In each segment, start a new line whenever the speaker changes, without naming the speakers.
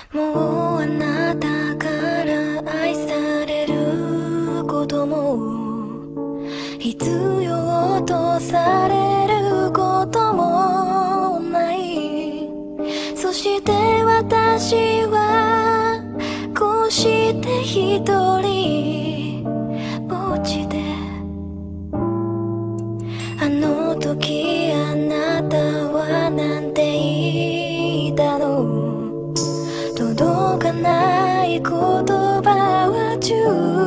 もうあなたから愛されることも必要とされることもない。そして私はこうして一人ぼっちで、あの時あなたはなんて言ったの。届かない言葉は10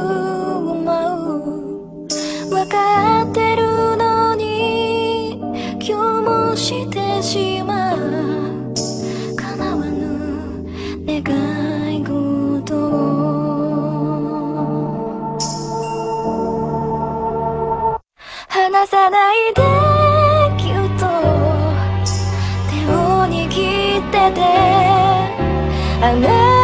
万分かってるのに今日もしてしまう叶わぬ願い事を離さないでぎゅっと手を握っててあなた